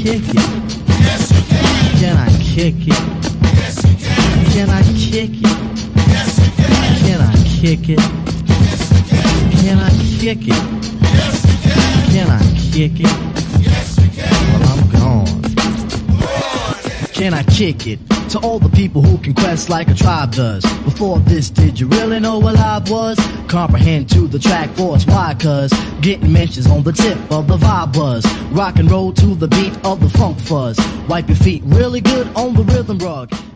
kick it? Yes, you can. Can I kick it? Yes, you can. Can I kick it? Yes, you can. Can I kick it? Yes, you can. Can I kick it? Yes, you can. Can I kick it? Yes, you can. Well, I'm gone. Can I kick it? To all the people who can quest like a tribe does. Before this, did you really know what live was? Comprehend to the track force, why? Cause getting mentions on the tip of the vibe buzz. Rock and roll to the beat of the funk fuzz. Wipe your feet really good on the rhythm rug.